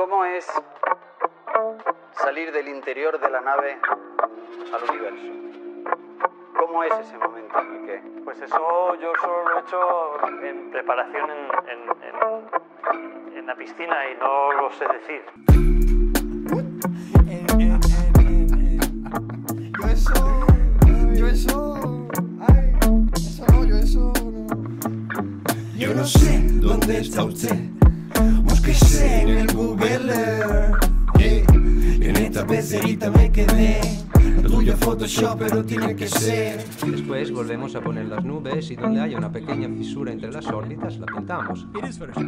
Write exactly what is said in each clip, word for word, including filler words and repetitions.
¿Cómo es salir del interior de la nave al universo? ¿Cómo es ese momento en el que...? Pues eso yo solo lo he hecho en preparación en, en, en, en la piscina y no lo sé decir. Eh, eh, eh, eh, eh. Yo eso, yo eso, ay, eso no, yo eso no. Yo no sé dónde está usted, búsquese en el Google Earth. Yeah. En esta pecerita me quedé, lo tuyo es Photoshop pero tiene que ser. Después volvemos a poner las nubes y donde haya una pequeña fisura entre las órbitas la pintamos. It is Photoshop.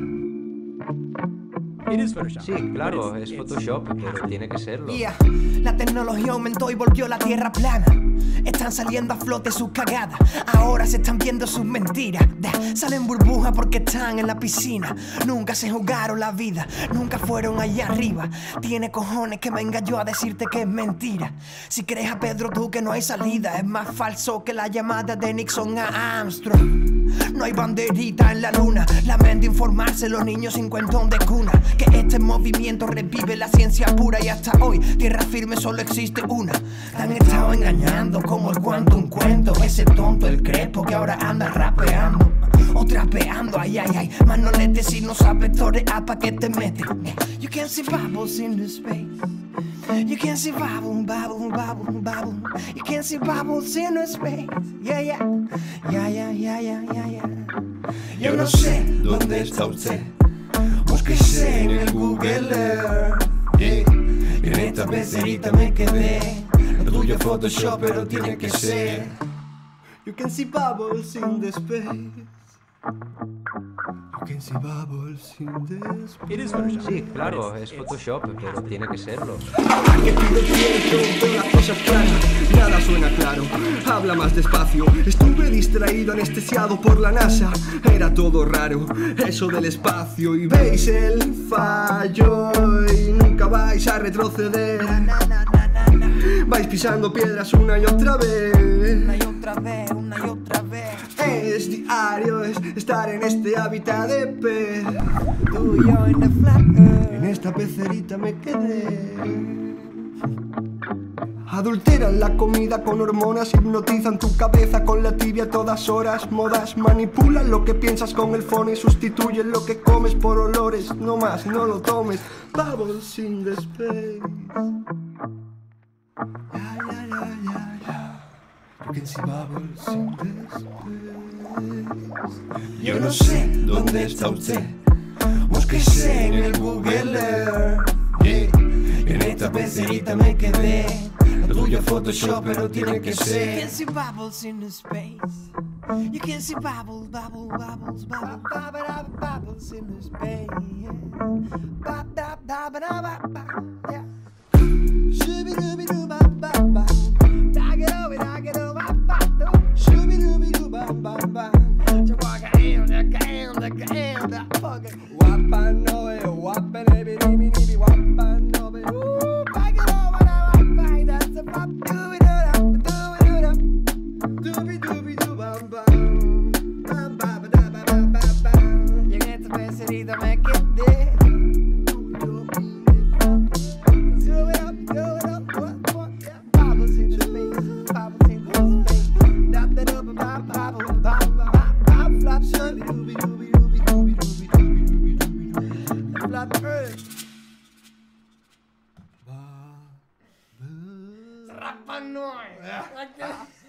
It is Photoshop. Sí, claro, But es it's- Photoshop, pero tiene que serlo. Yeah. La tecnología aumentó y volvió la tierra plana. Están saliendo a flote sus cagadas. Ahora se están viendo sus mentiras. Da, salen burbujas porque están en la piscina. Nunca se jugaron la vida, nunca fueron allá arriba. Tiene cojones que venga yo a decirte que es mentira. Si crees a Pedro tú que no hay salida, es más falso que la llamada de Nixon a Armstrong. No hay banderita en la luna. Lamento informarse los niños cincuentón de cuna que este movimiento revive la ciencia pura. Y hasta hoy tierra firme solo existe una. Te han estado engañando como el cuento un cuento. Ese tonto el crepo que ahora anda rapeando o trapeando, ay ay ay. Más no le des si no sabes torear pa' que te metes. You can see bubbles in the space. You can see bubble, bubble, bubble, bubble. You can see bubbles in the space. Yeah, yeah, yeah, yeah, yeah, yeah, yeah, yeah. Yo no sé dónde está usted, búsquese en el Google Earth. Yeah. En esta pecerita me quedé, lo tuyo es Photoshop pero tiene que ser. You can see bubbles in the space. You can see bubbles in the space. It is Photoshop. Sí, claro, But es it's- Photoshop, pero tiene que serlo. Que pido tiempo, veo las cosas claras, nada suena claro, habla más despacio. Estuve distraído, anestesiado por la NASA, era todo raro, eso del espacio. Y veis el fallo y nunca vais a retroceder. Na, na, na, na, na. Vais pisando piedras una y otra vez. Una y otra vez, una y otra vez. Es diario, es estar en este hábitat de pez. Tú y yo en the flat earth. En esta pecerita me quedé. Adulteran la comida con hormonas, hipnotizan tu cabeza con la tibia a todas horas. Modas manipulan lo que piensas con el phone y sustituyen lo que comes por olores. No más, no lo tomes. Bubbles in the space. Yeah, yeah, yeah, yeah, yeah. You can see bubbles in the space. Yo no sé dónde está usted, búsquese en el Google Earth. Yeah. En esta pecerita me quedé, lo tuyo es Photoshop pero tiene que You can ser. see bubbles in the space. You can see bubbles, bubbles, bubbles, bubbles, bubbles, bubbles in the space. Bop, bop, bop, bop, bop, bop, yeah. Shooby-dooby-doo, bop, bop, bop. Dog-it-over, dog-it-over, bop, bop, doo. Shooby-dooby-doo, bop, bop, bop. You walk around, walk around, walk around, that fucking Wapa no ve, wapa nebi, nibi, nibi, wapa no ve. ooh, back it over, now I find that's the bop, dooby-doo-doo, dooby-doo-doo. Dooby-dooby-doo, bam, bam. Bam, bam, ba, da, ba, ba, ba, bam. Y en esta pecerita me quedé. Zoom it up, zoom it up, what, what, yeah. Bubbles in the space, bubbles in the space. Dap it up, bop, bop, bop, bop, bop, flop, shooby, dooby, dooby, dooby, dooby, dooby, dooby, dooby, dooby. Flop earth. Rapa Noi.